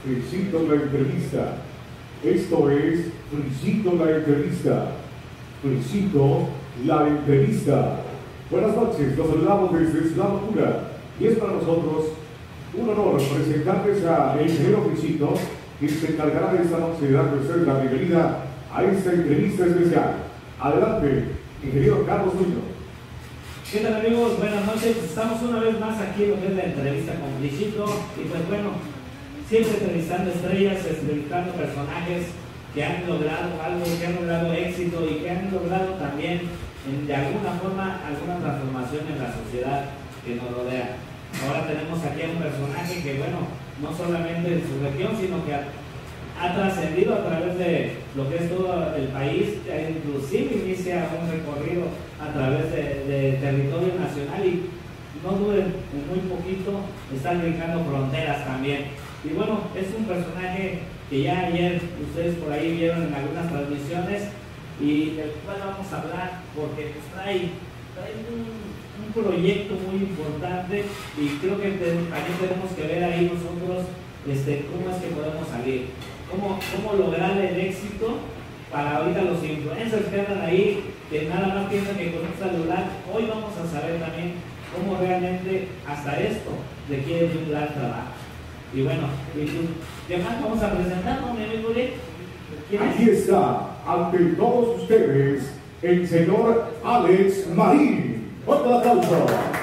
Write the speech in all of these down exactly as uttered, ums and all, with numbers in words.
Frisito la entrevista. Esto es Frisito la entrevista. Frisito la entrevista. Buenas noches, los saludamos desde Ciudad Pura y es para nosotros un honor presentarles a el ingeniero Frisito, que se encargará de esta noche de darle a ustedes la bienvenida a esta entrevista especial. Adelante, ingeniero Carlos Muñoz. ¿Qué tal, amigos? Buenas noches. Estamos una vez más aquí en lo que es la entrevista con Frisito. Y pues bueno, siempre entrevistando estrellas, entrevistando personajes que han logrado algo, que han logrado éxito y que han logrado también en, de alguna forma alguna transformación en la sociedad que nos rodea. Ahora tenemos aquí a un personaje que, bueno, no solamente en su región, sino que ha, ha trascendido a través de lo que es todo el país, inclusive inicia un recorrido a través de, de territorio nacional y no duden en muy poquito están brincando fronteras también. Y bueno, es un personaje que ya ayer ustedes por ahí vieron en algunas transmisiones y del cual vamos a hablar porque pues, trae, trae un, un proyecto muy importante y creo que te, también tenemos que ver ahí nosotros este, cómo es que podemos salir, cómo, cómo lograr el éxito para ahorita los influencers que andan ahí, que nada más piensan que con un celular. Hoy vamos a saber también cómo realmente hasta esto requiere de un gran trabajo. Y bueno, y demás vamos a presentarnos, mi amigo Lee. Aquí está, ante todos ustedes, el señor Alex Marín. ¡Otro aplauso!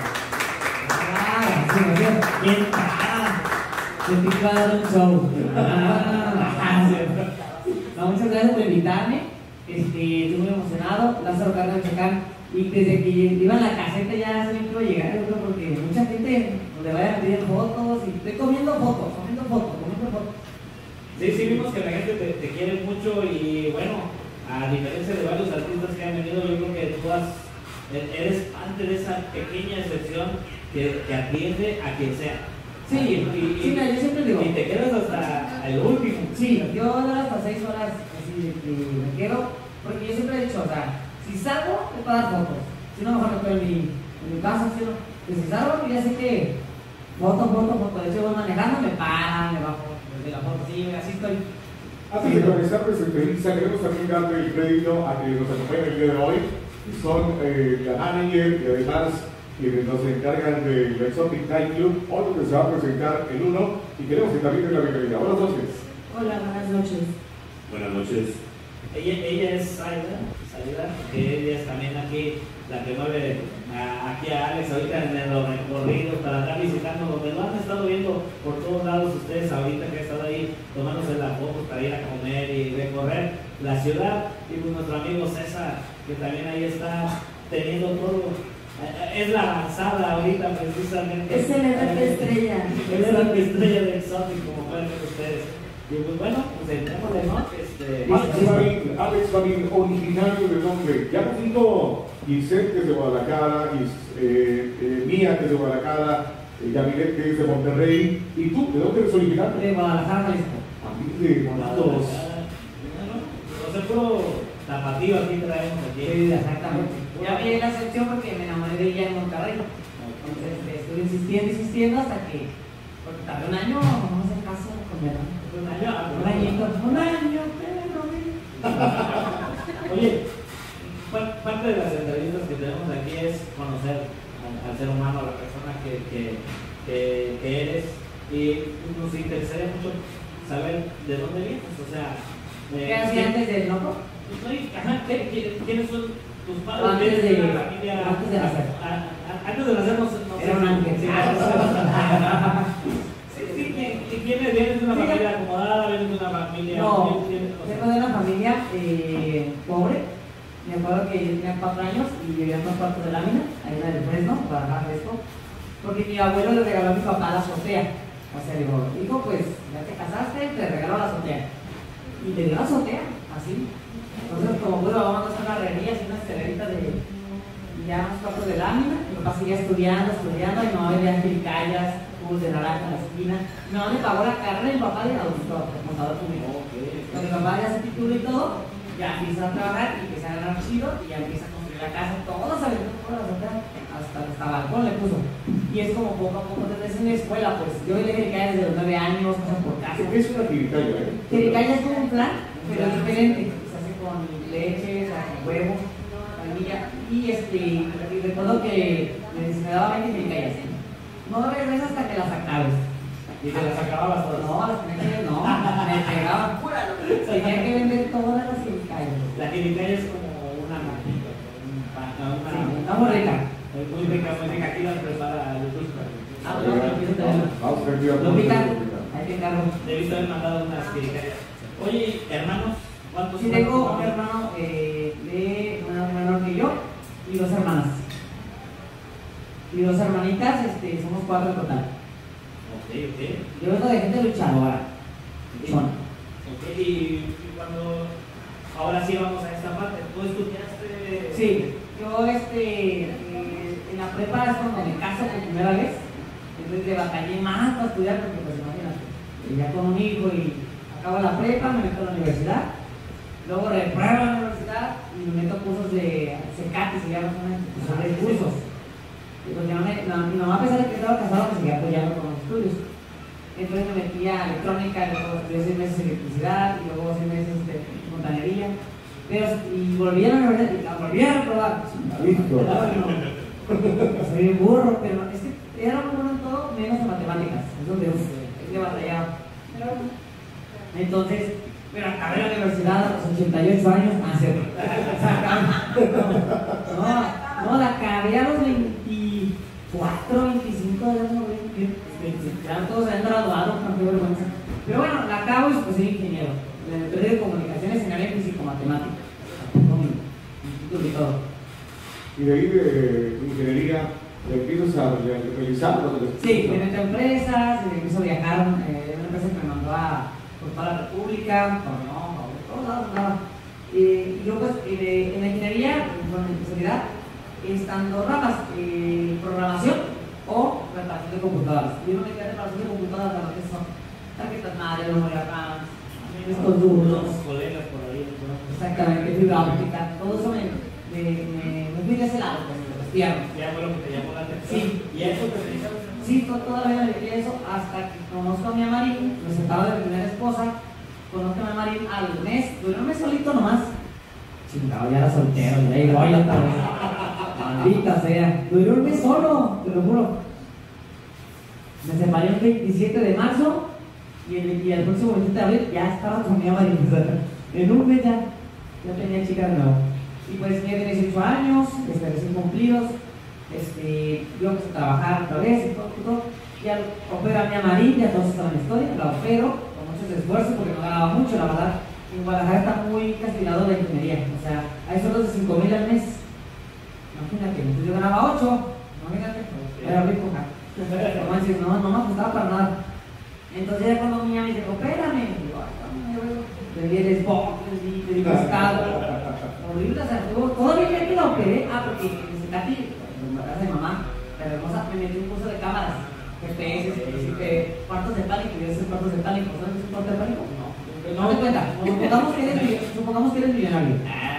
¡Ah! ¡Bien! ¡Ah! Se te iba a dar un show. ¡Ah! No, muchas gracias por invitarme. Este, estoy muy emocionado. Lázaro Cárdenas Chacán. Y desde que iba en la caseta ya sabía que iba a llegar, yo creo, porque mucha gente le vaya a pedir fotos y estoy comiendo fotos, comiendo fotos, comiendo fotos. Sí, sí, vimos que la gente te, te quiere mucho y bueno, a diferencia de varios artistas que han venido, yo creo que tú has, eres parte de esa pequeña excepción que, que atiende a quien sea. Sí, y, y, sí, mira, yo siempre digo. Y te quedas hasta el último. Sí, yo duro hasta seis horas así de que me quedo, porque yo siempre he dicho, o sea, si salgo, es para dar fotos. Si no, mejor me quedo en mi, en mi casa. Si, no, que si salgo, ya sé que foto, foto, foto. De hecho, voy manejando, me paran, me bajo desde la foto. Sí, así estoy. Antes de comenzar esta entrevista, queremos también darle el crédito a quienes nos acompañan el día de hoy, que son eh, la manager y además quienes nos encargan del Exotic Night Club. Hoy donde se va a presentar el uno y queremos que también den la bienvenida. Buenas noches. Hola, buenas noches. Buenas noches. Ella, ella es Saida, Saida, que ella es también aquí la que mueve a, aquí a Alex ahorita en los recorridos para estar visitando donde lo han estado viendo por todos lados ustedes ahorita que han estado ahí tomándose las fotos para ir a comer y recorrer la ciudad. Y pues nuestro amigo César, que también ahí está teniendo todo. Es la avanzada ahorita precisamente. Es el R P estrella. Es el R P estrella de Exotic, como pueden ver ustedes. Y pues bueno, pues entrémosle, ¿no? Este, Alex Marín, Alex Marín, originario de nombre. Ya nos dijo Giselle, que es de Guadalajara, y, eh, eh, Mía, que es de Guadalajara, eh, Yamilet, que es de Monterrey. ¿Y tú, de dónde eres originario? De Guadalajara, Jalisco. También de Monatos. O sea, puro tapatío aquí traemos aquí. Sí, exactamente. Ya me llegué a la sección porque me enamoré de ella en Monterrey. Entonces estuve insistiendo, insistiendo hasta que, porque tardé un año, no sé caso con mi hermano. Un año, Un añito, un año, pero. Oye, parte de las entrevistas que tenemos aquí es conocer al, al ser humano, a la persona que, que, que, que eres, y nos interesaría mucho saber de dónde vienes, o sea. Eh, ¿Qué hacía antes del loco? Ajá, ¿qué, ¿quiénes son tus padres? Antes de, la familia, antes de nacer. A, a, antes de nacer no, no Era un ángel. Sí, sí, sí, ¿quiénes vienen de una familia acomodada? ¿Vienen de una familia? No, vengo de una familia eh, pobre. Me acuerdo que yo tenía cuatro años y vivía en un cuarto de lámina, ahí en el Fresno, Guadalajara Fresco, porque mi abuelo le regaló a mi papá la azotea. O sea, digo, hijo, pues ya te casaste, te regaló la azotea. Y le dio la azotea, así. Entonces, como pude, vamos a hacer una herrería, así una escalerita de ya unos cuartos de lámina. Mi papá seguía estudiando, estudiando, y mi mamá vendía jiricayas, jugos de naranja en la esquina. Mi mamá me pagó la carrera y mi papá de adulto, contador público. Cuando mi papá ya se tituló y todo, ya empieza a trabajar y empieza a ganar chido y ya empieza a construir la casa, todo se aventó por la azotea, hasta, hasta balcón le puso. Y es como poco a poco, desde en la escuela, pues yo le dije que desde los nueve años, cosas por casa. ¿Qué ¿Qué es una jiricaya? Eh? Jiricaya es como un flan, pero es diferente. Se hace con leche, se hace con huevo, vainilla. Y este, y recuerdo que me daba veinte jiricayas. No regresas hasta que las acabes. Y te las acababas todas. No, las tenía que no, me pegaban. Tenía que vender todas las jiricayas. La jiricaya es como una manita, una, una, Sí, está muy rica. Es muy rica, muy rica. Aquí las prepara Luz. Ah, no, no, empiezo a tenerlo. Vamos a ver, Lo pican, ahí te encargo. Debiste haber mandado unas jiricayas. Oye, hermanos, ¿cuántos? Sí, tengo un hermano eh, de una menor que yo y dos hermanas. Y dos hermanitas, este, somos cuatro en total. Ok, ok. Yo vengo de gente luchadora. Son. Ok, y cuando. Ahora sí vamos a esta parte. ¿Tú estudiaste? Sí, yo este, eh, en la prepa es cuando me caso por primera vez. Entonces le batallé más para estudiar porque, pues imagínate, ya con un hijo y acabo la prepa, me meto a la universidad. Luego repruebo la universidad y me meto a cursos de CECATI, se llama una institución de cursos. Y pues ya me, no, mi mamá, a pesar de que estaba casada, me seguía apoyando con los estudios. Entonces me metí a electrónica, luego estudié seis meses de electricidad y luego seis meses de montañería. Pero, y volví a la universidad y la volví a reprobar. Soy un burro, pero es que era muy bueno en todo, menos en matemáticas. Es donde uf, es que batallaba. Entonces, pero acabé la universidad a los ochenta y ocho años, más cierto. No, no, la acabé a los veinticuatro, veinticinco años, no, ya todos se han graduado, no qué vergüenza. Pero bueno, la acabo y pues soy ingeniero. Me de comunicaciones en área físico-matemática. Mi título y todo. Y de ahí de ingeniería, ¿le empiezas a realizar? Sí, me meto a empresas, empiezo a viajar. Eh, una empresa que me mandó a por toda la República, por no, por todos lados, nada. Eh, y yo pues eh, en la ingeniería, con mi especialidad, están dos ramas, eh, programación o reparación de computadoras. Yo no me quedé en reparación de computadoras, la verdad que son tarjetas madre, memoria RAM, estos duros. Colegas por ahí. Exactamente, fibra óptica, todo eso me, me, me, me fui de ese lado, pues, me vestíamos. Ya fue lo que te llamó la atención. Sí. ¿Y a eso te dedicas? Sí, todavía me dediqué a eso hasta que conozco a mi Marín, me separó de mi primera esposa, conozco a mi Marín al mes, duró un mes solito nomás. Chingado, ya era soltero, ya iba a otra vez. Maldita sea, duró un mes solo, te lo juro. Me separé el veintisiete de marzo y el, y el próximo veintisiete de abril ya estaba con mi Marín. En un mes ya, ya tenía chica de nuevo. Y pues tenía dieciocho años, este, recién cumplidos. Este, yo empecé a trabajar otra vez y todo, todo. Ya opero a mi amarilla, todos estaban en historia, la opero con muchos esfuerzos porque no ganaba mucho, la verdad. En Guadalajara está muy castigado la ingeniería, o sea, hay sueldos de cinco mil al mes. Imagínate, entonces yo ganaba ocho, imagínate, era rico. No manches, no, no me ajustaba para nada. Entonces ya cuando mi amiga me dice, opérame, y digo, ay, le di el spot, le di pescado, horrible, o sea, todavía que la operé, ah, porque en ese cati, en la casa de mamá, pero hermosa, me metí un curso de cámaras, G P S, que cuartos de pánico, y esos cuartos de pánico, ¿sabes qué es un cuarto de pánico? No, no me cuenta, supongamos que eres, supongamos que eres millonario,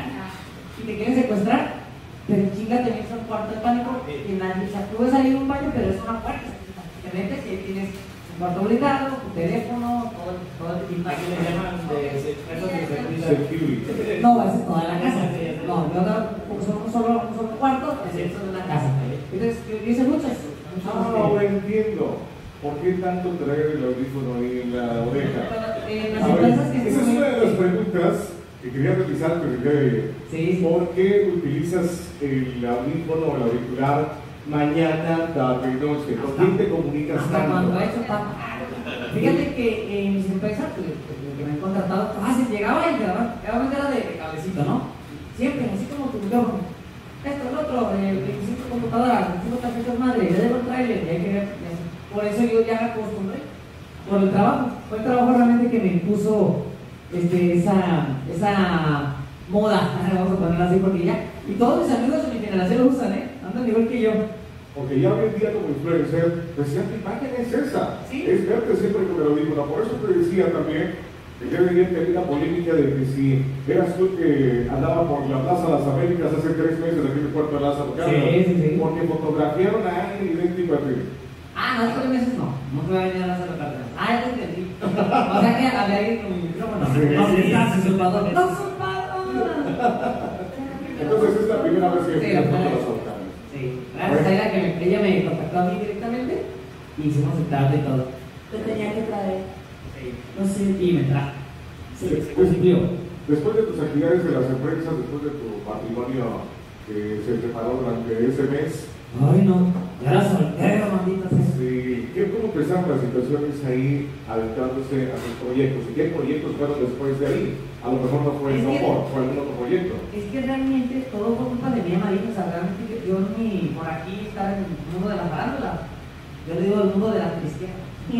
y te quieren secuestrar, pero chinga te metes a un cuarto de pánico, y nadie, o sea, tú ves ahí un baño, pero es una puerta, te metes y ahí tienes un cuarto obligado, tu teléfono, todo, todo el tipo. Aquí le llaman de seguridad. No, esa es toda la casa. No, yo son un solo, un solo cuarto, es dentro de una casa. Entonces, yo hice muchas. No, no entiendo. ¿Por qué tanto traer el audífono ahí en la oreja? Eh, A ver, esa es una de las preguntas que quería realizar, pero el día de hoy. Sí. ¿Por qué utilizas el audífono o el auricular mañana, tarde y noche? ¿Con quién te comunicas hasta tanto? cuando he hecho tanto. Fíjate que en mis empresas, que, que me han contratado, fácil, llegaba y quedaba, quedaba era de, de cabecito, ¿no? Siempre, así como tu micrófono. Esto, el otro, el veinticinco computadoras, veinticinco tarjetas madre, ya debo el trailer, y hay que ver. Por eso yo ya me acostumbré. Por el trabajo. Fue el trabajo realmente que me impuso este, esa, esa moda, vamos a ponerla así, porque ya. Y todos mis amigos de mi generación lo usan, ¿eh? Andan igual que yo. Porque ya hoy en día como influencer, decía, tu imagen es esa, ¿Sí? es verte siempre con el audífono. Por eso te decía también que ya venía que había una polémica de que si eras tú que andaba por la Plaza de las Américas hace tres meses aquí en el Puerto de Lázaro, sí, sí, sí. porque fotografiaron a alguien idéntico a ti. Ah, no, hace tres meses no, no te voy a venir a hacer la carta. Ah, ya te entendí. O sea que había alguien con mi micrófono. Sí. No, sí, estás usurpador. ¡No usurpador! Entonces es la primera vez que Sí, me la toca primera las vez. volcanes. Sí, gracias a ella que me, ella me contactó a mí directamente y hicimos el trato y todo. Te tenía que traer. Sí. No sé, y me trajo. Sí, se cumplió. Después de tus actividades de las empresas, después de tu matrimonio que se preparó durante ese mes, ay no, ya era soltero, maldita sea. sí, ¿qué, ¿cómo empezaron las situaciones ahí adaptándose a sus proyectos? ¿Y qué proyectos fueron después de ahí? A lo mejor no fue el Es que- amor, fue algún otro proyecto. Es que realmente todo fue culpa de mí, María. O sea, realmente yo, yo ni por aquí estaba en el mundo de la farándula. Yo le digo el mundo de la cristiana.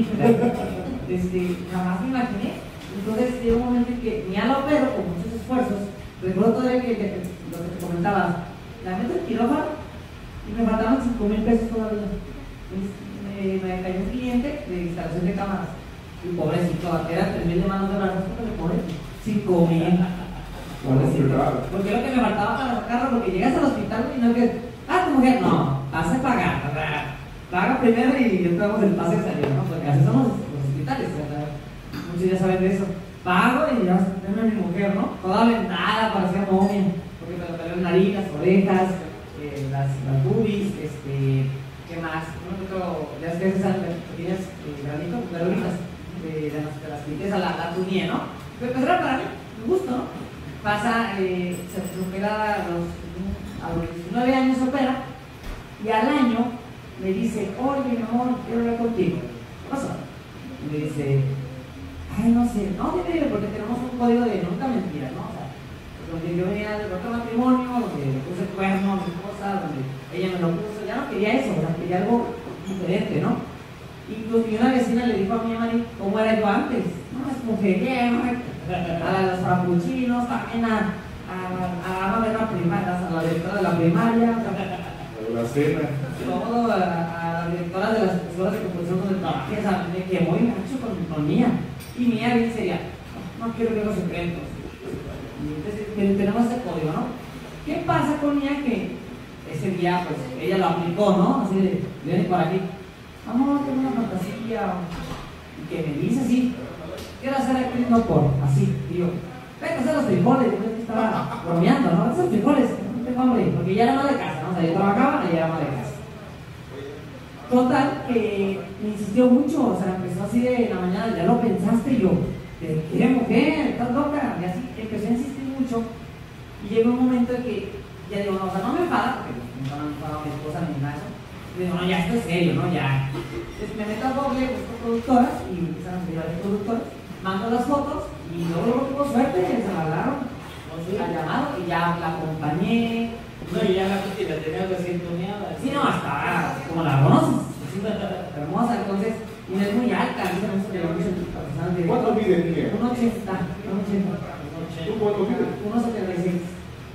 este, jamás me imaginé. Entonces llegó un momento en que ni a la opero con muchos esfuerzos. Recuerdo todavía que, que, que lo que te comentaba, la meto en quirófano y me faltaban cinco mil pesos todavía. Entonces, me, me cayó un cliente de instalación de cámaras. Y pobrecito, era tres mil de manos de brazos, porque le pobre cinco mil. Pobrecito. Porque lo que me faltaba para sacarlo, porque llegas al hospital y no es que, ah, tu mujer, no, hace pagar, o sea, paga primero y yo te damos el pase de salida, ¿no? Porque así somos los hospitales, ¿verdad? Muchos ya saben de eso. Pago y ya tengo a mi mujer, ¿no? Toda vendada, parecía momia, porque me lo la nariz, las orejas, eh, las, las boobies, este, ¿qué más? Uno que otro, ya es que esas pequeñas eh, granitos, verruguitas de, de, las, de las limpiezas, la, la tuñé, ¿no? Pero pues era para mí, me gusta, ¿no? Pasa, eh, se opera a los, a los diecinueve años, opera, y al año me dice, oye, mi amor, quiero hablar contigo. ¿Qué pasó? Y me dice, ay, no sé, no, dime, porque tenemos un código de nunca mentiras, ¿no? O sea, donde yo venía del otro matrimonio, donde le puse el cuerno a mi esposa, donde ella me lo puso, ya no quería eso, o sea, quería algo diferente, ¿no? Y pues una vecina le dijo a mi mamá cómo era yo antes, no, es mujeriego, a los frappuccinos, también a, a, a, a ver la primaria, a la directora de la primaria, La cena. todo a, a la directora de las escuelas de composición donde trabajé, o sea, me quemó y macho con, con Mía. Y Mía bien sería, no, no quiero ver los secretos. Y entonces tenemos ese código, ¿no? ¿Qué pasa con Mía? Que ese día, pues, ella lo aplicó, ¿no? Así de, viene por aquí, amor, tengo una fantasía, y que me dice así, quiero hacer actriz no por, así, y yo, vete a hacer los frijoles, yo estaba bromeando, ¿no? Esos frijoles, no tengo hambre, porque ya era más de casa, ¿no? O sea, yo trabajaba y ya era más de casa. Total, que me insistió mucho, o sea, empezó así de la mañana, ya lo pensaste, y yo, ¿de qué mujer? ¿Estás loca? Y así, empecé a insistir mucho, y llegó un momento en que, ya digo, no, o sea, no me enfada, porque no me enfada mi esposa ni nada de eso. Y digo, no, ya esto es serio, ¿no? Ya. Entonces me meto a Google, busco productoras, y empiezan a salir varias productoras, mando las fotos, y luego, luego tuvo suerte, se me hablaron, al llamado, y ya la acompañé. No, y ya la y la tenía recién tuneada. Sí, no, hasta como la conoces, hermosa, entonces, y no es muy alta, a mí se me hizo que lo mucho personal de... ¿Cuánto mide Mía? uno ochenta, uno ochenta. ¿Tú cuánto mides? uno setenta y seis.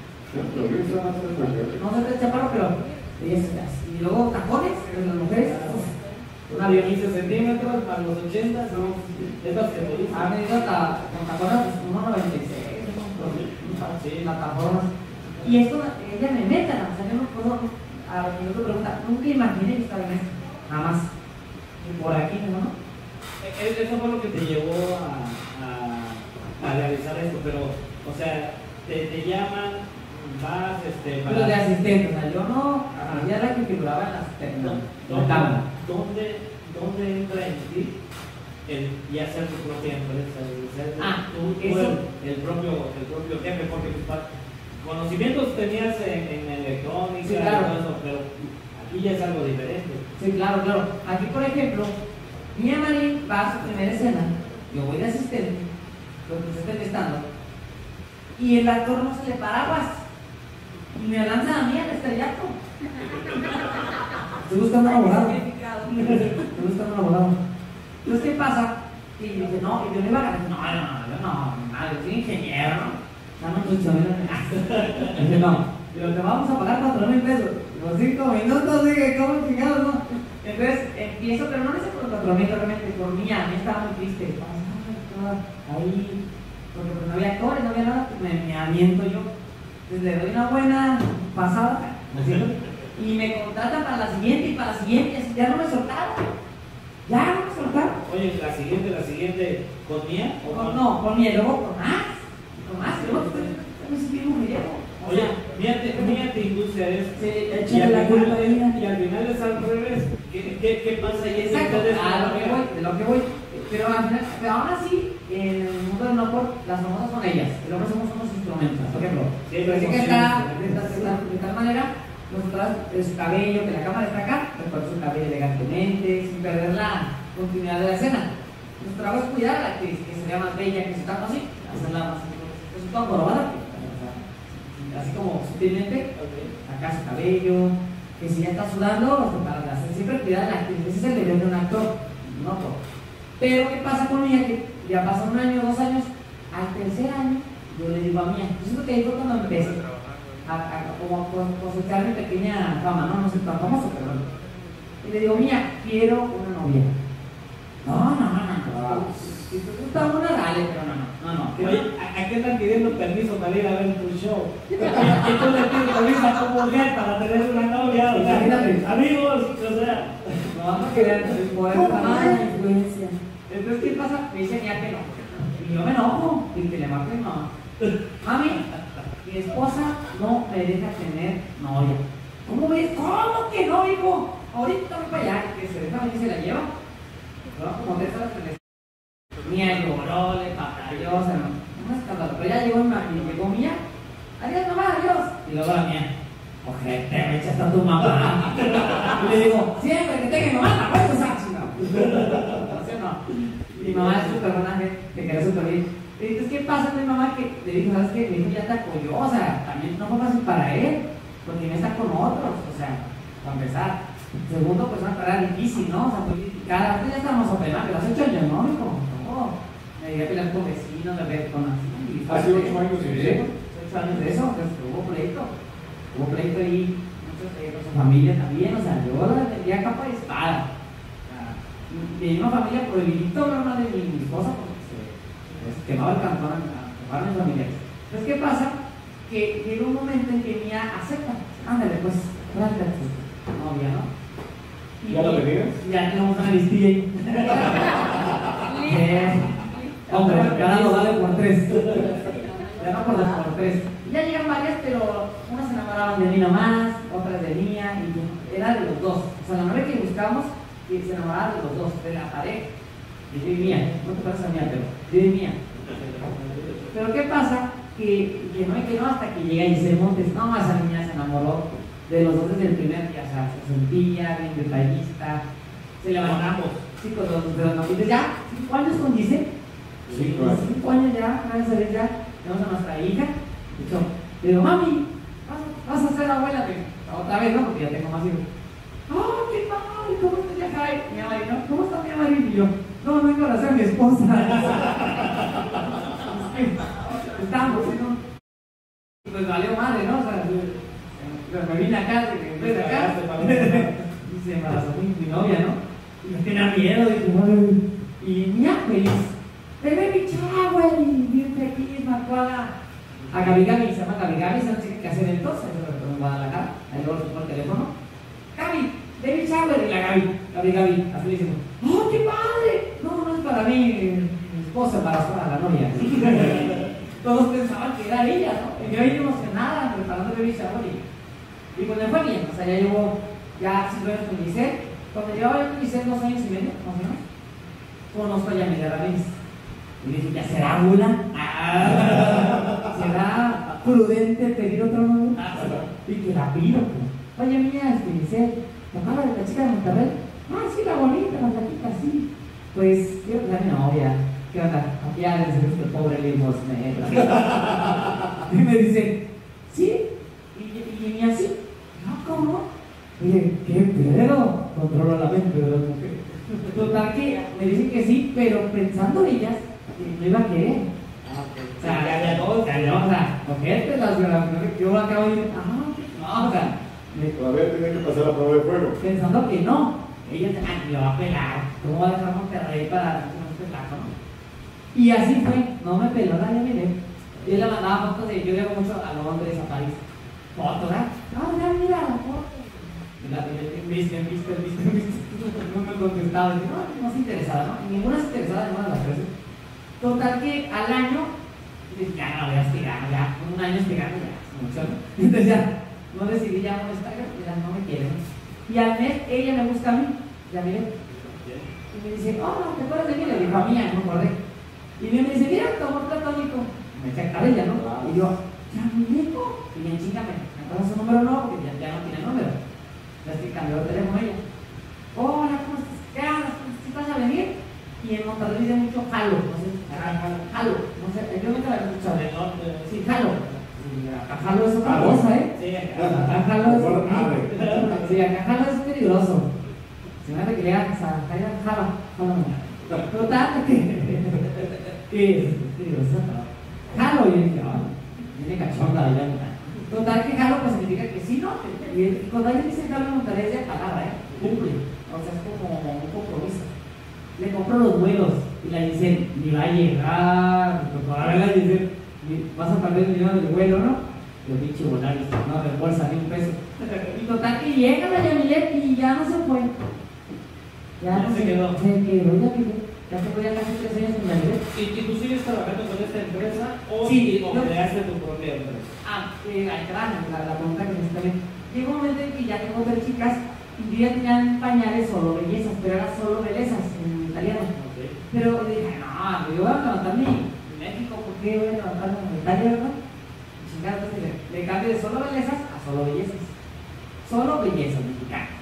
No sé de chaparro, pero ella es así. Y luego tacones, de las mujeres, Una de quince centímetros para los ochenta, son estas que te dicen. ha venido hasta con tacones uno noventa y seis, sí, la tacones. Y esto, ella me mete, o sea, yo no puedo, a lo que yo te pregunta, nunca imaginé que estaba en esto, jamás. Y por aquí, ¿no? Eso fue lo que te llevó a, a, a realizar esto, pero, o sea, te, te llaman, vas, este, Pero de asistente, o sea, yo no, ella era la que figuraba en la asistente, no, ¿Dónde, ¿dónde, ¿Dónde entra en ti el y hacer tu propia empresa? El ser Ah, tú, tú eso. el, el, propio, el propio jefe, porque tus pa- conocimientos tenías en, en electrónica Sí, claro. y todo eso, pero aquí ya es algo diferente. Sí, claro, claro. Aquí, por ejemplo, Mía Marín va a su primera escena, yo voy de asistente, lo que se está testando, y el actor no se le paraguas, y me lanza a mí al estrellato. Estoy buscando un abogado. Estoy buscando un abogado. Entonces, ¿qué pasa? Y yo dije, no, y yo le iba a ganar, no, no, no, yo no, nada, yo soy ingeniero, ¿no? Dame un chucho, mira. Dije, no, digo, te vamos a pagar cuatro mil pesos. Los cinco minutos, dije, ¿cómo chingados, no? Entonces empiezo, pero no lo hice por cuatro mil, realmente por mí, a mí estaba muy triste. Estaba ahí, porque pues no había actores, no había nada, pues me, me aviento yo. Entonces le doy una buena pasada, ¿no es cierto? Y me contratan para la siguiente y para la siguiente, y así, ya no me soltaron. Ya no me soltaron. Oye, la siguiente, la siguiente, ¿con Mía? ¿O Con- con- no, con Mía, y luego con más, y con más, y luego me sentí mujeriego. O Oye, sea, Mía te, Mía te induce a eso. sí, Y échale al la final- culpa a ella. Y al final es al revés. ¿Qué, qué, qué pasa ahí? Exacto, Ustedes a lo que no- voy, de lo que voy. Pero, al final- pero aún así, en el mundo del no-por, las famosas son ellas. El hombre somos unos instrumentos. Por ejemplo, Sí, pero sí que emociones, está ¿no? de, tal- de tal- de tal manera, nosotras, eh, su cabello, que la cámara está acá, recorta su cabello elegantemente, sin perder la continuidad de la escena. Nuestro trabajo es cuidar a la actriz, que se vea más bella, que se tapa así, hacerla más pues, toda jorobada, así como sutilmente, Ok. acá su cabello, que si ya está sudando, pues, para hacer siempre cuidar a la actriz. Ese es el deber de un actor, no por. Pero ¿qué pasa con ella? Que ya pasa un año, dos años, al tercer año, yo le digo a Mía, yo siento que ahí fue cuando empecé a, a, como a cos- cosechar mi pequeña fama, ¿no? No soy tan famoso, pero bueno. Y le digo, Mía, quiero una novia. No, no, no, no, no. Si te gusta una, dale, pero no, no, no, no. Oye, ¿a, a qué están pidiendo permiso para ir a ver tu show? ¿Y tú le pides permiso a tu mujer para tener una novia? O sea, Imagínate. amigos, o sea. No vamos a querer poder ¿Cómo para hay la influencia? Entonces, ¿qué pasa? Me dice Mía que no. Y yo me enojo y que le marco a mi mamá. Mami, mi esposa no me deja tener novia. ¿Cómo ves? ¿Cómo que no, hijo? Ahorita voy para allá, que se deja venir y se la lleva. ¿No? Como tres horas que le Mía lloró, le pataleó, o sea, no, un escándalo. Pero ya llegó, mi- llegó Mía. Adiós, mamá, adiós. Y luego la Mía. Ojete, me echaste a tu mamá. Y le digo, siempre que tenga mi mamá, la voy a usar, chingado. ¿Sí o no? Mi mamá es un personaje que queda súper bien. Y entonces, ¿qué pasa con mi mamá? Que le dijo, ¿sabes qué? Mi hijo ya te apoyó, o sea, también no fue fácil para él, porque no está con otros, o sea, para empezar. Segundo, pues una carrera difícil, ¿no? O sea, muy criticada. Ahorita ya estamos operando, pero hace ocho años, ¿no, hijo? No, me llegué a pelear con vecinos, me peleé con así. Hace ocho años de eso. Ocho años de eso, entonces hubo pleito. Hubo pleito ahí, muchos eh, con su familia también, o sea, yo la vendía capa de espada. O sea, de una familia prohibidito, una de mi, mi esposa, porque se, se quemaba el cantón, quemaban mis familiares. Entonces, ¿qué pasa? Que llega un momento en que Mía acepta, ándale, pues, tráete a tu novia, ¿no? Y- ¿Ya lo tenías? Ya tenemos una listilla ahí. Eh, Hombre, cada lo vale por tres. Ya no por dos, por tres. Y ya llegan varias, pero unas se enamoraban de mí nomás, otras de Mía, y yo- era de los dos. O sea, la novia que buscábamos que se enamoraba de los dos, de la pareja. Y yo y Mía, no te pareces a Mía, pero yo y Mía. Pero ¿qué pasa? Que, que no me quedó hasta que llega Giselle Montes. No, esa niña se enamoró de los dos desde el primer día. O sea, se sentía bien detallista, se levantamos. Sí, con los de los novios. Ya, cinco años con Giselle. Cinco años. Cinco años ya, gracias a Dios ya. Tenemos a nuestra hija. Y yo, le digo, mami, vas, vas a ser abuela. Le digo, otra vez, ¿no? Porque ya tengo más hijos. ¡Oh, qué padre! ¿Cómo está ya Jaime? Mi amarino, ¿cómo está mi amarino? Y yo, no, vengo a ser mi esposa. Estábamos, ¿no? Pues valió madre, ¿no? O sea, yo- me vine acá, en vez de acá, y se embarazó mi, mi novia, ¿no? Y me tenía miedo, dije, "Ay". Y Mía feliz, bebé mi chava, güey, bien feliz, mató a la... A Gaby Gaby, se llama Gaby Gaby, esa chica que hace eventos, en Guadalajara, ahí luego les pongo el teléfono. Gaby, baby shower, y la Gaby, Gaby Gaby, así le dicen, ¡oh, qué padre! No, no es para mí, mi esposa embarazó a la novia. Todos pensaban que era ella, ¿no? Y yo ahí emocionada, preparando el baby shower y, y pues me fue bien, o sea, ya llevo ya cinco años con Giselle. Cuando llevaba yo con Giselle dos años y medio, más o menos, conozco a Yamila Ramírez. Y dije, ¿ya será bula? Ah, ¿será prudente pedir otro novio? Y que la pido, pues. Oye, mía, este, Giselle, ¿te acuerdas de la chica de Monterrey? Ah, sí, la bonita, la flaquita, sí. Pues, quiero que sea mi novia. ¿Qué onda? Aquí ya les gusta el pobre limosnero. Y me dice, ¿sí? Y, y Mía, sí. No, ¿cómo? Oye, ¿qué pedo? Controlo la mente de las mujeres. Total que me dicen que sí, pero pensando ellas, que no iba a querer. O sea, ya, ya todos, ya, ya, o sea, ojete, las relaciones que yo acabo de decir, ah, no, o sea, me- Todavía tiene que pasar la prueba de fuego. pensando que no. Ellas, ah, me va a pelar, ¿cómo va a dejar Monterrey para este flaco, no? Y así fue, no me peló la de miré. Yo le mandaba fotos de, yo llevo mucho a Londres, a París. Fotos, ¿verdad? Ah, mira, mira la foto. Y la, yo tengo viste, viste, viste, viste. No me contestaba, no, no se interesaba, ¿no? Ninguna se interesaba, ninguna de las tres. Total que al año, dije, ya no, ya estoy ganando, ya, un año estoy ganando, ya, mucho, ¿no? Entonces ya, no decidí ya molestar, ya no me quieren. Y al mes, ella me busca a mí, ya miré. Y me dice, oh, no, ¿te acuerdas de mí? Le dijo a mí, ya no me acordé. Y me dice, mira, tu amor platónico. Me echa cabella, ¿no? Y yo, ya muñeco. Y en chica me, me pasa su número, no, porque ya, ya no tiene número. Ya estoy cambiando de teléfono ella. Hola, ¿cómo estás? ¿Qué haces? ¿Sí vas a venir? Y en Monterrey dice mucho jalo, no sé, jalo, no sé, yo nunca la he escuchado. Sí, jalo. Acá jalo es otra cosa, ¿eh? Sí, acá jalo es. Sí, acá jalo es peligroso. Se me hace que le hagas a jalo, jalo. Total, que. ¿Qué es? Peligroso. Jalo, y yo dije, ah, tiene cachonda, ya. Total, que jalo pues significa que sí, ¿no? Y cuando alguien dice jalo en Monterrey es de palabra, ¿eh? Cumple. O sea, es como un compromiso. Le compro los vuelos y la dicen, ni va a llegar, ahora la dicen, vas a perder el dinero del vuelo, ¿no? Yo pinche volaris, no reembolsa ni un peso. Y total que llega la Yamilet y ya no se fue. Ya no se quedó. Se quedó, ya quedó. Ya se fue ya casi tres años con Yamilet. ¿Y, ¿Y tú sigues trabajando con esta empresa o, sí, o yo, creaste tu propia empresa? Ah, eh, ahí te van, la, la pregunta que necesitan. Llegó un momento en que ya tengo tres chicas y yo ya tenían pañales solo bellezas, pero eran solo bellezas en italiano. Okay. Pero dije, no, yo voy a levantarme en México, ¿por qué voy a levantarme en Italia, verdad? Chingada, entonces le, le cambio de solo bellezas a solo bellezas. Solo bellezas, mexicana.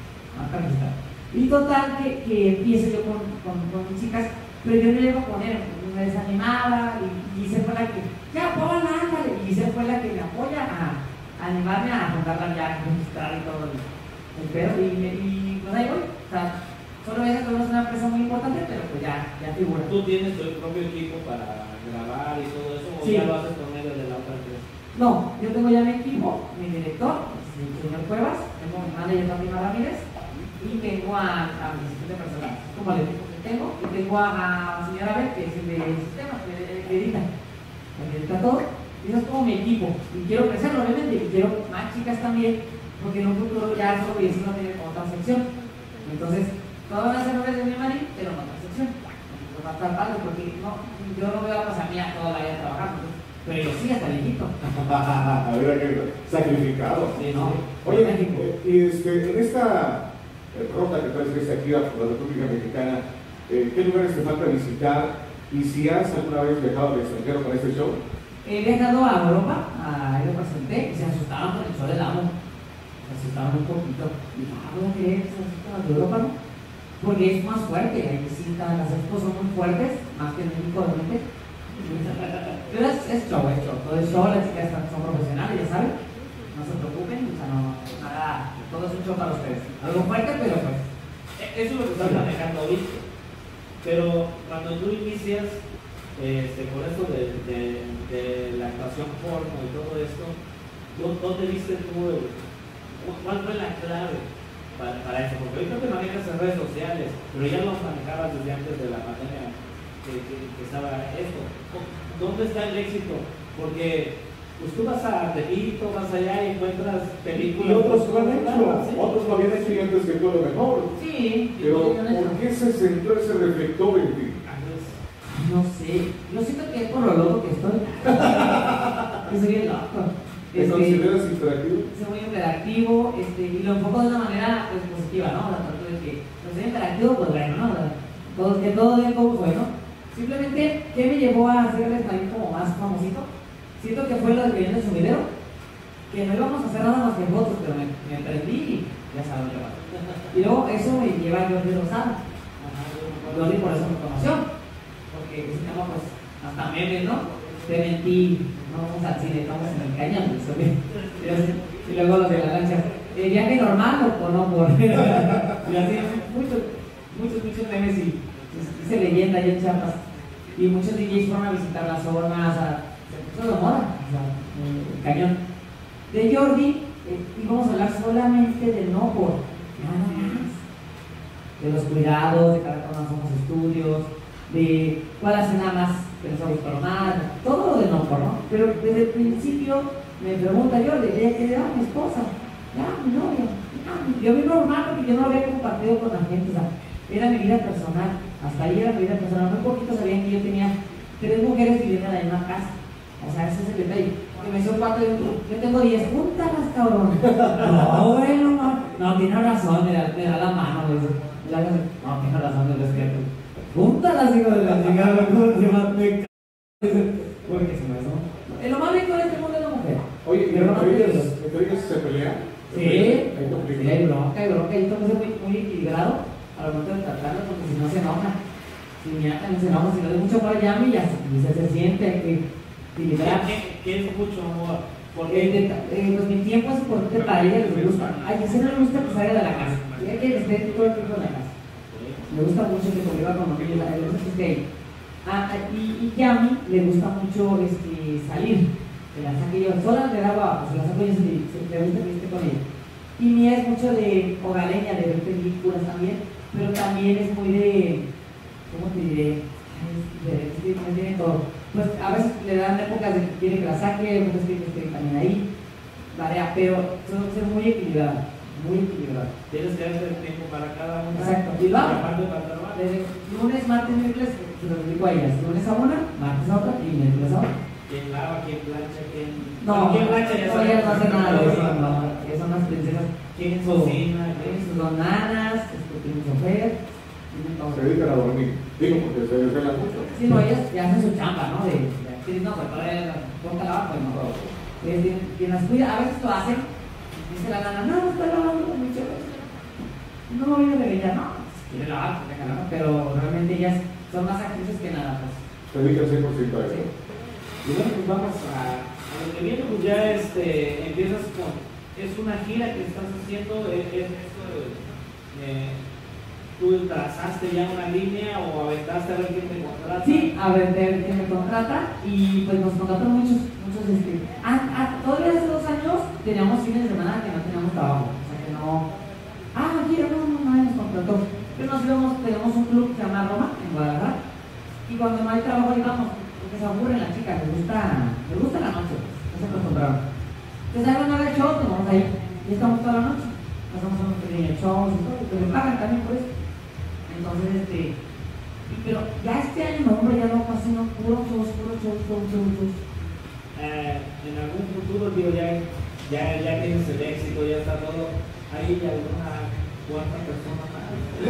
Y total que, que empiezo yo con, con, con mis chicas, pero yo no le iba a poner, me desanimaba y, y se fue la que, ya ponla, ándale. Y se fue la que me apoya a, a animarme a contarla ya, a registrar y todo. El pedo, y, y pues ahí voy. O sea, solo esa es una empresa muy importante, pero pues ya, ya figura. ¿Tú tienes tu propio equipo para grabar y todo eso? ¿O sí. ya lo haces con medio de la otra empresa? No, yo tengo ya mi equipo, mi director, el señor Cuevas, tengo mi manager Fátima Ramírez, y tengo a, a mi asistente personal, como el equipo que tengo, y tengo a, a la señora Beth, que es el de sistemas, que, que edita, que edita todo, y eso es como mi equipo. Y quiero crecerlo, obviamente, y quiero más chicas también. Porque en un futuro ya solo vecino tiene otra sección. Entonces, todo van a ser nombres de mi marido, pero en otra sección. Entonces, va a estar padre porque no, yo no veo a pasar mía toda la vida trabajando. Pero yo sí, hasta viejito. A ver, qué sacrificado. Sí, no. Oye, y este, en esta ruta que traes aquí a la República Mexicana, eh, ¿qué lugares te falta visitar? Y si has alguna vez viajado al extranjero para este show. He viajado a Europa, a ahí lo presenté, y se asustaban por el sol del amo. Se asustaban un poquito. Y dije, ah, voy a creer que se asustan de Europa, ¿no? Porque es más fuerte, ahí sí, las expos son muy fuertes, más que en México, obviamente. Pero es, es show, es show. Todo es show, las chicas son profesionales, ya saben. No se preocupen, o sea, no, nada, todo es un show para ustedes. Algo fuerte, pero pues. Eso es lo que estás manejando ahorita. Pero cuando tú inicias este, con esto de, de, de la actuación porno y todo esto, ¿dónde viste tú? ¿Cuál fue la clave para, para eso? Porque ahorita te manejas en redes sociales, pero ya lo manejabas desde antes de la pandemia que, que, que estaba esto. ¿Dónde está el éxito? Porque pues tú vas a Tepito, vas allá y encuentras películas. Y otros lo han hecho, ¿sí? Otros lo habían hecho y antes que todo lo mejor. Sí. Pero ¿por qué se centró ese reflector en ti? No sé, yo siento que es por lo loco que estoy. Yo soy bien loco. ¿Te este, consideras interactivo? Soy muy interactivo este, y lo enfoco de una manera pues, positiva, ¿no? O sea, trato de que no soy interactivo, pues bueno, ¿no? O sea, todo, que todo den como fue, ¿no? Simplemente, ¿qué me llevó a hacerles ahí como más famosito? Siento que fue lo de que viene en su video, que no íbamos a hacer nada más que fotos, pero me, me prendí y ya saben qué va. Y luego eso me lleva a Jordi Rosado. Jordi por eso me conoció, porque se llama pues hasta memes, ¿no? Te mentí, no vamos al cine, estamos en el cañón, y luego los de la lancha, ¿el viaje normal o no por? Y así, muchos, muchos, muchos memes y hice leyenda allá en Chiapas. Y muchos D Js fueron a visitar las zonas, a, se puso de moda, o sea, el cañón. De Jordi, eh, íbamos a hablar solamente del no por, nada más. De los cuidados, de cada uno somos estudios, de cuál hace nada más pensamos formar, todo lo de no por, ¿no? Pero desde el principio me pregunta Jordi, ¿ella qué le da a mi esposa? ya, mi novio, ya, yo vi normal porque yo no lo había compartido con la gente, o sea, era mi vida personal, hasta ahí era mi vida personal, muy poquito sabían que yo tenía tres mujeres viviendo en la misma casa, o sea, ese es el detalle, que me hizo cuatro, yo, yo tengo diez, júntalas, cabrón, no, bueno, no, no, tiene razón, me da, me da la mano, me dice, no, tiene razón, me respeto, júntalas, hijo de la chingada, me porque se me hizo. Es lo más rico de este mundo es la mujer. Oye, ¿y entre ellas, entre ellas se pelean? Sí, hay conflicto. sí, hay bronca, hay bronca. Yo tengo que ser muy, muy equilibrado al momento de tratarlo porque si no se enoja. Si mi hija también se enoja, si no le mucho amor llame y ya se, se, se siente que equilibrar. ¿Qué, qué es mucho amor? Porque eh, eh, pues mi tiempo es importante para ella, les gusta. Ay, a ella no le gusta que salga de la casa. Ella que esté todo el tiempo en la casa. Me gusta mucho que conviva con los niños, le gusta que esté ahí. Ah, y, y Yami le gusta mucho este, salir, se la saque yo sola, le daba, pues se la saco yo, se, se, le gusta que esté con ella. Y Mía es mucho de hogareña, de ver películas también, pero también es muy de, ¿cómo te diré? De, de, de, de todo. Pues a veces le dan épocas de que quiere que la saque, otras quiere que esté también ahí, varía, pero tengo que ser muy equilibrada, muy equilibrada. Tienes que hacer tiempo para cada una. Exacto, y lo hago. Aparte para trabajar. Desde lunes, martes, miércoles, se lo dedico a ellas. Lunes a una, martes a otra y miércoles a otra. ¿Quién lava, quién plancha, quién...? No, ¿quién plancha? no, ellas no hacen nada de eso, no. Ellas son las princesas. ¿Quién Su- cocina? Tienen sus dos nanas, tienen un chofer, tienen todo. Se dedican a dormir. Digo, porque se desvelan mucho. Sí, no, ellas ya hacen su chamba, ¿no? De, de actriz, no, pues para ellas, ponte a lavar, pues no. Ellas tienen- quien las cuida, a veces lo hacen, dice la nana, no, no estoy lavando con mi chofer. No me voy a regañar, no. Quiere lavar, pues deja lavar, pero realmente ellas son más actrices que nada, pues. Se dedican cien por ciento a eso. Sí. Y bueno, pues vamos a, a lo que viene, pues ya este, empiezas con, es una gira que estás haciendo, es, es esto, eh, tú trazaste ya una línea o aventaste a ver quién te contrata. Sí, a ver, ver quién me contrata y pues nos contrataron muchos, muchos este, ah, ah, todavía hace dos años teníamos fines de semana que no teníamos trabajo, o sea que no, ah, quiero, no, no, nadie nos contrató, pero nos íbamos, tenemos un club que se llama Roma, en Guadalajara, y cuando no hay trabajo ahí vamos, porque se aburren las chicas, les gusta, les gusta la noche, no se acostumbraron. Entonces ahí van a ver shows, nos vamos ahí, y estamos toda la noche, hacemos unos pequeños shows y todo, pero me pagan también por eso. Entonces, este, y, pero ya este año, no, hombre, ya no casi no, puro shows, puro shows, puro shows, shows. Eh, en algún futuro, digo, ya, ya, ya tienes el éxito, ya está todo, ¿hay alguna cuarta persona más?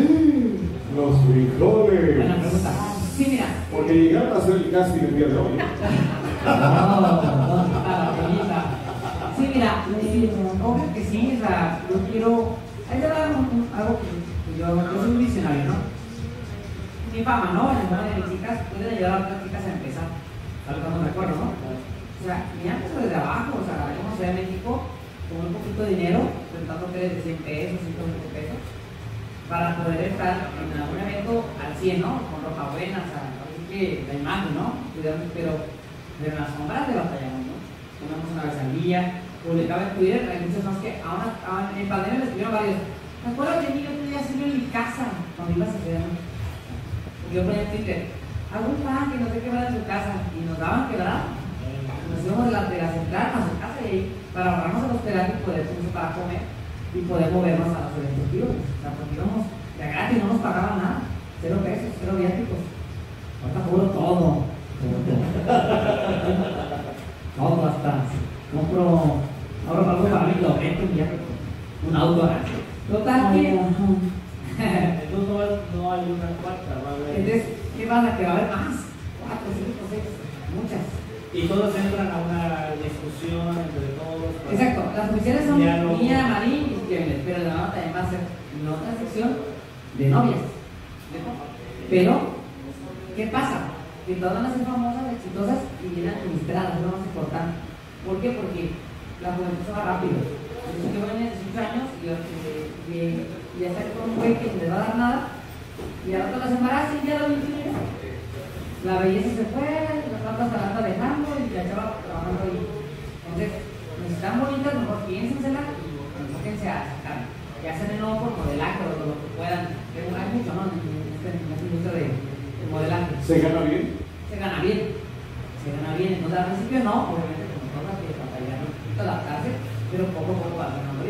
Los frijoles. Buena pregunta. Sí, mira. Porque llegaron a hacer el casting el día de hoy. No, no, para la sí, mira, sí, obvio que sí, o sea, yo quiero, hay que dar algo que, que yo, yo soy un visionario, ¿no? Mi fama, ¿no? En el mundo de mis chicas, pueden ayudar a otras chicas a empezar, estamos de acuerdo, ¿no? O sea, mi empezó desde abajo, o sea, yo no sé, en México, con un poquito de dinero, rentando hoteles de cien pesos, ciento veinte pesos, para poder estar en algún evento al cien, ¿no? Con ropa buena, o sea, así que la imagen, ¿no? Cuidamos, pero, pero en las sombras de batallamos, ¿no? Ponemos una vez al día, publicaba en Twitter, hay muchos más que ahora, ahora en pandemia les escribieron varios. Me acuerdo que yo podía hacerlo en mi casa, cuando iba a hacer, ¿no? Yo ponía en Twitter, hago un plan que no sé qué va en su casa, y nos daban quebrado. Nos íbamos de la, de la central a su casa y ahí, para ahorrarnos el hospedaje y poder tener para comer y poder movernos a los eventos libres. O sea, porque íbamos de gratis, no nos pagaban nada, cero pesos, cero viáticos. Ahorita cobro todo. Todo hasta. Compro, ahora algo para mí, lo rento un viático, un auto. Total, que. Entonces no, es- no hay una cuarta, va a haber. Entonces, ¿qué pasa? Que va a haber más. Cuatro, cinco, seis, muchas. Y todos entran a una discusión entre todos. para- Exacto, las oficiales son Diálogo. Mía, Marín y Kevin, pero la nota también va a ser en otra sección de novias. Pero, ¿qué pasa? Que todas van a ser famosas, exitosas y bien administradas, es lo más importante. ¿Por qué? Porque la juventud se va rápido. Entonces, yo voy a dieciocho años y, y, y ya está con un güey que ni les va a dar nada, y al rato las embaraza y ya lo veintiuno. La belleza se fue, las patas se la está dejando y la chava trabajando ahí. Entonces, necesitan bonitas, mejor piénsensela y enfóquense a sacar. Ya hacen el nuevo por modelaje o lo que puedan. Pero hay mucho, ¿no? En esta industria de, de modelaje. ¿Se gana bien? Se gana bien. Se gana bien. Entonces, al principio no, obviamente, como todas que batallar un poquito adaptarse, pero poco a poco va ganando bien.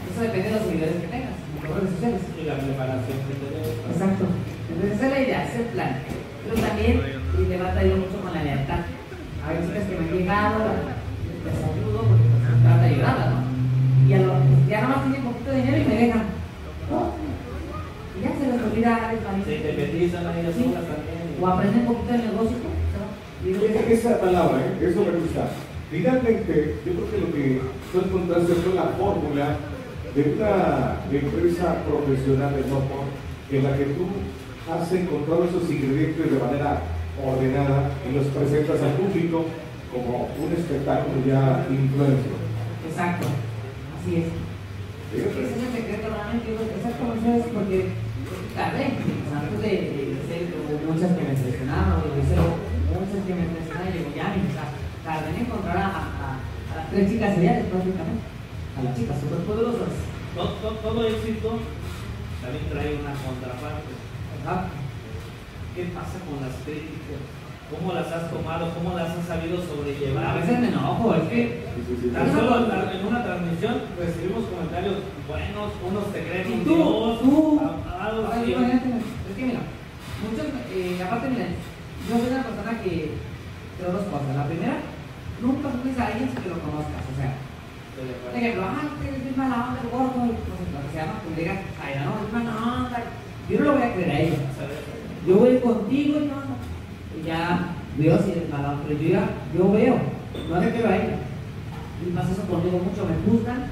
Eso depende de los seguidores que tengas en las redes sociales. Y la preparación que tenemos. Exacto. Entonces esa es la idea, ese es el plan. Pero también y le va a traer mucho con la lealtad. Hay chicas que me han llegado, les ayudo porque pues, se trata de ayudarlas, ¿no? Y a lo, ya nada más tienen poquito de dinero y me dejan. Oh, y ya se les olvida el país. Se independizan a ellas Sí. solas también. O aprenden un poquito del negocio. ¿no? Y digo, Esa- Esa palabra, ¿eh? Eso me gusta. Finalmente, yo creo que lo que tú encontraste fue la fórmula de una empresa profesional de software en la que tú has encontrado esos ingredientes de manera ordenada y los presentas al público como un espectáculo ya influencer. exacto. Así es. Ese es el secreto realmente. Exacto, es porque tardé. Antes de, de ser muchas que me seleccionaron, de ser muchas que me seleccionaron, digo, ya ni o tardé en encontrar a, a, a las tres chicas ideales prácticamente. A las chicas súper poderosas. Todo, todo, todo éxito también trae una contraparte. Exacto. ¿Qué pasa con las críticas? ¿Cómo las has tomado? ¿Cómo las has sabido sobrellevar? A veces me enojo, es que Sí, sí, sí. Tan solo en una transmisión recibimos comentarios buenos, unos te creen y un tú, Dios, tú, alabados, Ay, y- imagínate, es que mira, muchos, eh, aparte mira, yo soy una persona que creo dos cosas. La primera, nunca subes a alguien sin que lo conozcas, o sea, por ejemplo, ay, es bien mala onda, el gordo, no sé, lo que se llama, que digas, ay, no, es mala onda, yo no lo voy a creer a ellos, yo voy contigo y no, no, y ya veo si es mala onda, pero yo ya, yo veo, no le creo a ella, y pasa eso conmigo mucho, me juzgan,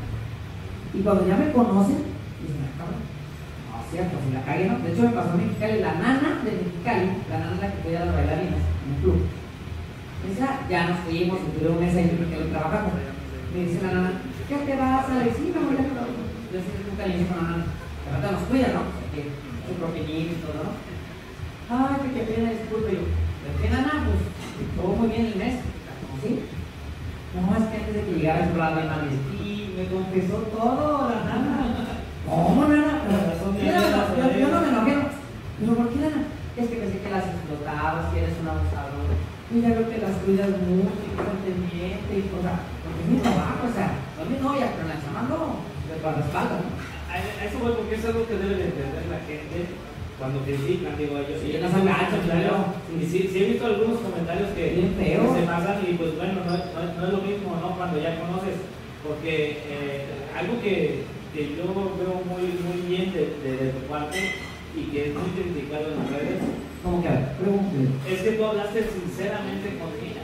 y cuando ya me conocen, dicen, ah, cabrón, no, es cierto, si la cagué, ¿no? De hecho me pasó en Mexicali, la nana de Mexicali, la nana es la que cuida a las bailarinas en el club, esa, ya nos fuimos, estuvieron un mes ahí en Mexicali trabajando. Me dice la nana, ¿qué te vas a decir? No, ya no. Yo sé que nunca le dije con la nana, la verdad nos cuida, ¿no? Porque su propinito y todo, ¿no? Ay, que qué pena, disculpe. Yo, ¿pero qué nana? Pues todo muy bien el mes, la conocí. No, es que antes de que llegara yo hablaba mal de ti, me confesó todo la nana. ¿Cómo, nana? Pero, mira, yo, yo no me enojé. Pero, ¿por qué, nana? Es que pensé que las explotabas, que eres un abusador. Mira, veo que las cuidas mucho, y que son pendiente y cosas. Porque es mi trabajo, o sea, no es mi novia, pero la chama no, de guardaespaldas, ¿no? A a eso voy porque es algo que debe de entender la gente cuando critican, digo ellos. Sí, no son gachos, claro. Y sí, sí he visto algunos comentarios que, Bien que feos. se pasan y pues bueno, no, no, no es lo mismo, ¿no? Cuando ya conoces, porque eh, algo que, que yo veo muy, muy bien de, de, de tu parte y que es muy criticado en las redes, Como que, a ver, pregúntale. es que tú hablaste sinceramente con ella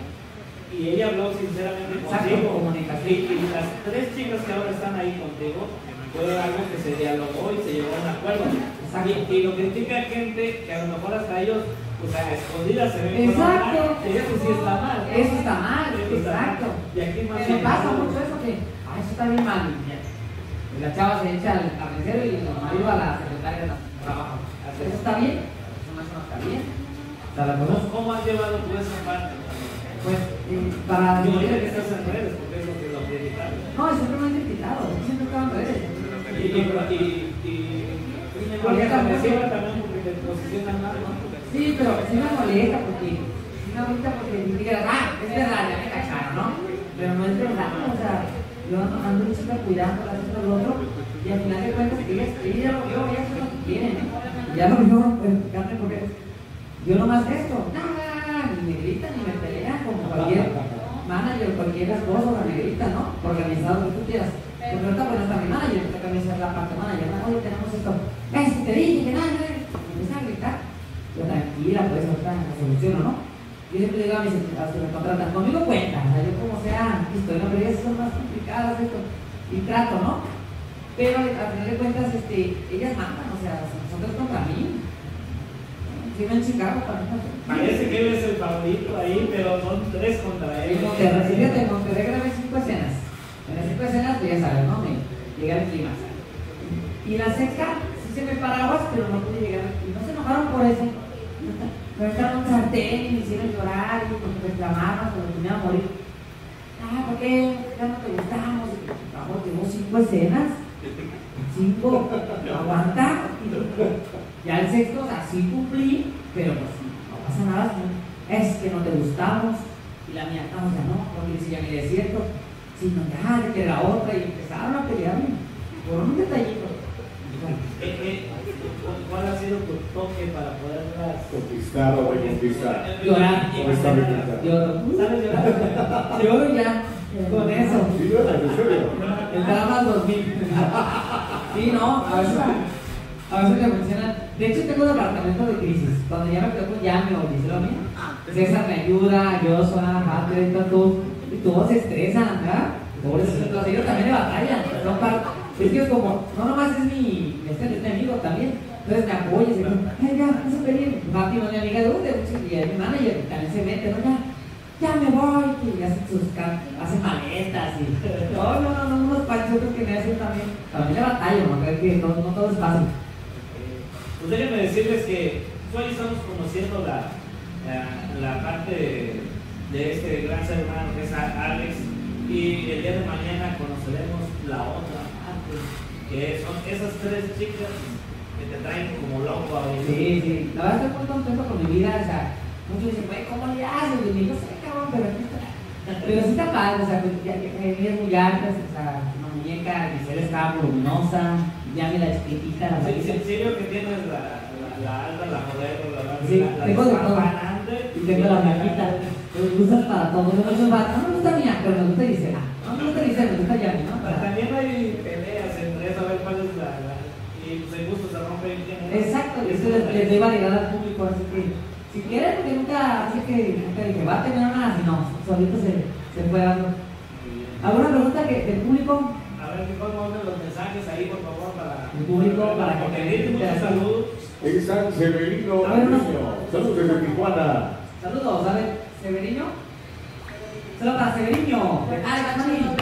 y ella habló sinceramente Exacto, contigo. comunicación. Y, y las tres chicas que ahora están ahí contigo fue algo que se dialogó y se llegó a un acuerdo. Exacto. Y, y lo critica gente que a lo mejor hasta ellos, pues a escondidas se ven. Exacto. Y eso sí está mal. ¿no? Eso está mal, Eso está exacto. mal. Y aquí más Me bien- pasa mucho eso que, ay, eso está bien mal. Y ya. Y la chava se echa al cabecero y el marido a la secretaria de trabajo. ¿Eso está bien? Eso no, eso no está bien. O sea, la cosa, ¿Cómo, ¿Cómo has llevado tú esa parte? pues, eh, para... Yo diría que estás en redes porque es lo que lo criticaron. No, siempre me han criticado, siempre estaba en redes. Y, y, y, y, y me molesta también, también porque te posicionan mal, ¿no? Sí, pero sí me molesta porque, sí me molesta porque dijeras, ah, es verdad, ya me cacharon, ¿no? Pero no es verdad, o sea, yo ando ando en chica cuidándolas, esto, lo otro, y al final de cuentas, ellas, ellas ya lo vio, ellas son lo que quieren, ¿eh? Y ya lo vio, pues, fíjate, porque yo nomás esto, nada, ni me gritan, ni me pelean, como cualquier manager, cualquier esposo, la negrita, ¿no? Organizado, lo que tú quieras. Porque ahorita, bueno, está mi manager, esta camisa es la parte manager, ¿no? Oye, tenemos esto, ves, te dije que nada, nada, me empiezan a gritar. Yo tranquila, pues ahorita la soluciono, ¿no? Yo siempre digo a mis a los que me contratan, conmigo cuenta, o sea, yo como sea, listo, no, pero ellas son más complicadas esto, y trato, ¿no? Pero al final de cuentas, este, ellas mandan, o sea, nosotros contra mí. Si no en Chicago, para mí, Parece que él es el favorito ahí, pero son tres contra él. en Monterrey, fíjate, en Monterrey grabé cinco escenas. En las cinco escenas, tú ya sabes, ¿no? Me llega el clima. Y la sexta, sí se me paraguas, pero no pude llegar. Y no se enojaron por eso. Me echaron un sartén y me hicieron llorar y me reclamaron, porque me iba a morir. Ah, ¿por qué? Ya no te gustamos. Vamos, tengo cinco escenas. Cinco. Aguanta. Ya el sexto, o sea, sí cumplí, pero pues no pasa nada. Es que no te gustamos. Y la mía, no, ya no, porque si ya me desierto. Sino ya, de que la otra, y empezaron a pelearme. por un detallito. ¿Qué, qué, ¿Cuál ha sido tu toque para poderlas Conquistar o reconquistar. Llorar. Honestamente. Lloro. ¿Sabes llorar? Lloro ya, con eso. ¿Sí, lloras? ¿En serio? El drama dos mil. Sí, no, a veces, a veces me funcionan. De hecho, tengo un departamento de crisis. Cuando ya me quedo con Yami o Gisela mía, César me ayuda, yo soy Hunter, y todo. Y todos se estresan, ¿verdad? Los ellos también le batallan. Son parte. Es que es como, no nomás es mi, este es mi amigo también. Entonces me apoya y se dice, ay, ya, no se peleen. Rápido, mi amiga de dónde, y mi manager también se mete, ¿no? Ya, ya me voy, y hacen sus hacen maletas y no, no, no, no, unos panchotos que me hacen también. También le batallo, ¿no? Creo que no, no todo es fácil. Pues déjenme decirles que hoy estamos conociendo la, la, la parte de, de este gran ser humano que es Alex, y el día de mañana conoceremos la otra parte, que son esas tres chicas que te traen como loco ahorita. Sí, sí, la verdad estoy muy contento con mi vida, o sea, muchos dicen, güey, ¿cómo le haces? Y digo, sé, cabrón, pero aquí está. Pero sí está padre, o sea, pues, ya que es muy alta, o sea, una muñeca, mi ser está voluminosa, ya me la chiquitita, la Sí, sí, varita. sí, veo que tienes la, la, la alta, la modelo, la larga, Sí, la, la tengo de todo. despampanante. Y tengo la blanquita, me gusta para todo, muchos van, no me gusta mía, pero me gusta Gisela, no me gusta Gisela, me gusta Yami, ¿no? Pero también hay peleas entre eso, a ver cuál es la, la y pues el gusto se rompe en general. Exacto, eso les, les doy variedad al público, así que si quieren, porque nunca, así que nunca dije, va a tener una, si no, solito se, se fue dando. ¿Alguna pregunta que del público? A ver, que pongan los mensajes ahí, por favor, para el público, para que porque te dice mucho salud. Es San Severino. A ver, no. Saludos desde Tijuana. Saludos, a ver, Severino. Saludos para Severino. Ah,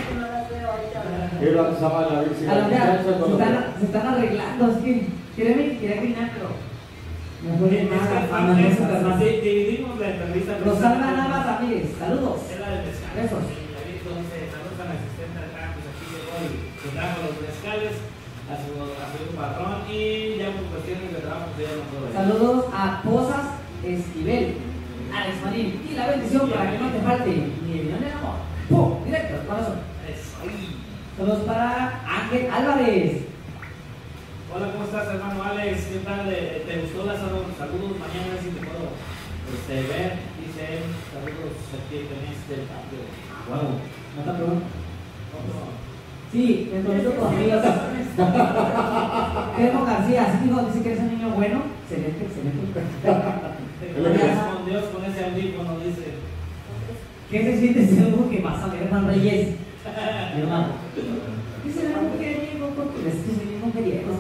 Era Zavala, a ver si a la la se están, se están arreglando, es que quieren quería caminar, pero me fue bien mal, no me gusta más. Dividimos la entrevista. Rosalba Nava Ramírez, saludos. Era de mezcal. Besos. Saludos a la asistente acá, pues aquí llegó y nos trajo los mezcales a su, a su patrón y ya por cuestiones de trabajo pues ya no puedo ir. Saludos a Posas Esquivel, Alex Marín, y la bendición para que no te falte ni el millón de amor. ¡Pum! Directo, corazón. Saludos para Ángel Álvarez. Hola, ¿cómo estás, hermano Alex? ¿Qué tal? ¿Te gustó la salud? Saludos, mañana a ver si te puedo este, ver. Dice él, saludos aquí en este patio. Wow, ¿no te pregunto? Otro. Sí, me conozco con amigos. Pedro García, así digo, dice que eres un niño bueno. Excelente, excelente. Respondió con ese audífono, dice. ¿Qué se siente ser un que vas a ver, hermano Reyes? Mi hermano. Dice la mujeriego, porque es que soy un mujeriego.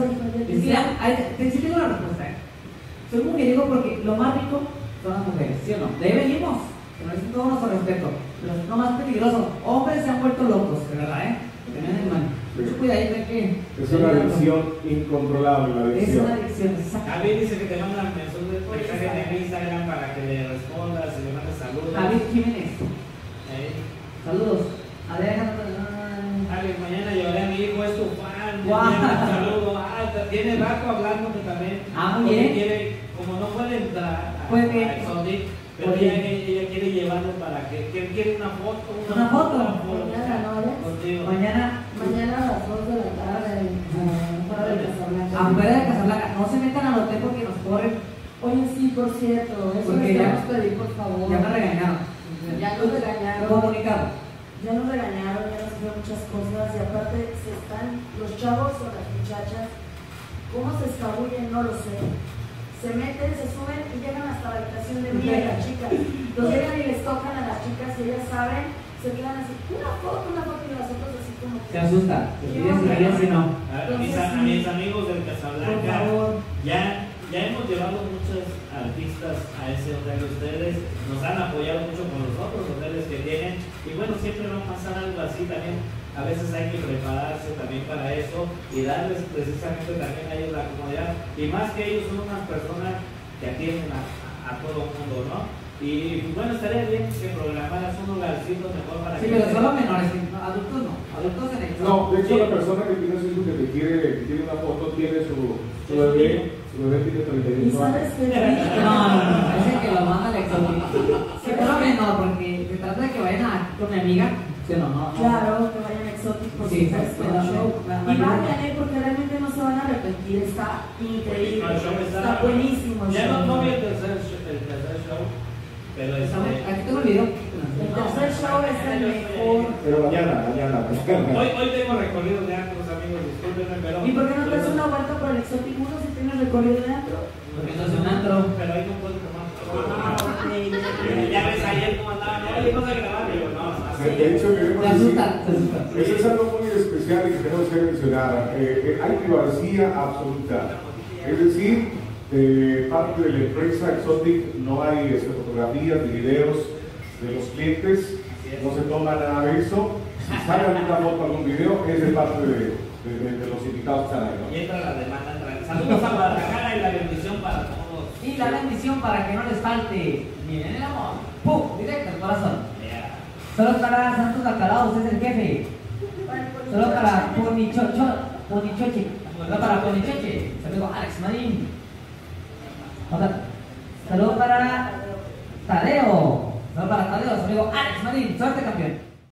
Mira, te sí tengo la respuesta. ¿eh? Soy mujeriego porque lo más rico son las mujeres, ¿sí o no? De ahí venimos, que nos dicen todo nuestro respeto. Pero es lo más peligroso. Hombres se han vuelto locos, de verdad, ¿eh? Mucho cuidadito que. Es una adicción incontrolable, la Es adicción. una adicción, exacto. Javi dice que te mandan mensajes en Instagram para que le respondas y le mandes saludos. Javi Jiménez. Ahí. Saludos. Adriana. Alex, mañana llevaré a mi hijo, es tu fan. Guau. Un saludo. Ah, tiene rato hablándote también. Ah, muy Porque bien. Quiere, como no puede entrar a, Puede. a Exodic, pero Muy ella, bien. ella quiere llevarlo para que, que quiere una foto. ¿Una foto? Mañana, ¿no, Alex? Contigo. Mañana. Mañana a las dos de la tarde, eh, fuera de Casablanca. Afuera de Casablanca. No se metan al hotel porque nos corren. Oye, sí, por cierto, eso Porque les ya- queremos pedir, por favor. Ya me regañaron. Ya nos regañaron. Comunicado. Ya nos regañaron, ya nos hicieron muchas cosas y aparte se están, los chavos o las muchachas, ¿cómo se escabullen? No lo sé. Se meten, se suben y llegan hasta la habitación de mí y las chicas. Los llegan y les tocan a las chicas y ellas saben, se quedan así, una foto, una foto y las otras así como Se que... asustan. Se piden si querían, si no. A, mis, a mis amigos del Por Casablanca, favor. ya, ya hemos llevado muchos artistas a ese hotel de ustedes, nos han apoyado mucho con los otros hoteles que tienen, y bueno, siempre va a pasar algo así también. A veces hay que prepararse también para eso y darles precisamente también a ellos la comodidad, y más que ellos son unas personas que atienden a, a todo el mundo, ¿no? Y pues, bueno, estaría bien que programaras un lugarcito mejor para Sí, que... pero solo menores. no, Adultos no. Adultos en el. No, de hecho, la persona que tiene su hijo que te quiere, que tiene una foto, tiene su, su bebé, su bebé tiene treinta y ¿Y dos sabes años. qué? No, no, no. Ese que lo manda al exótico. Sí, pero menor, porque se trata de que vayan a, con mi amiga. ¿Sí o no? No, no. Claro, que vayan a Exotic por Sí, supuesto, pero al show. la- la- Y vayan, eh, porque realmente no se van a arrepentir, está increíble, No, el show está- está buenísimo el Ya show. no, no vi el tercer, sh- el tercer show, pero Estamos- este, Aquí tengo el video. El tercer show es el mejor. Pero mañana, mañana. hoy, hoy tengo recorrido de antros, amigos, discúlpenme, pero... ¿Y por qué no te das una vuelta por el Exotic uno si tienes recorrido de antro? Porque no es un antro. Pero ahí no puedo tomar. Ah, ok. Ya ves ayer cómo andaban, oye, vas a grabar, digo, no, así. De hecho, queremos Te decir, asusta, te asusta. eso es algo muy especial y que tenemos que mencionar. Eh, eh, hay privacidad absoluta. Es decir, de parte de la empresa Exotic no hay este, fotografías ni videos de los clientes, no se toma nada de eso. Si sale alguna foto, algún video, es de parte de, de, de- de los invitados que están ahí, ¿no? Y entra la demanda, entra. Saludos a Guadalajara y la bendición para todos. Y la bendición para que no les falte ni en el amor. ¡Pum! Directo al corazón. Yeah. Solo para Santos Bacalao, usted es el jefe. Solo para Ponichocho, Ponichoche. Solo para Ponichoche. Saludo Alex Marín. Otra. Saludo para Tadeo. Solo para Tadeo, amigo Alex Marín. Suerte, campeón.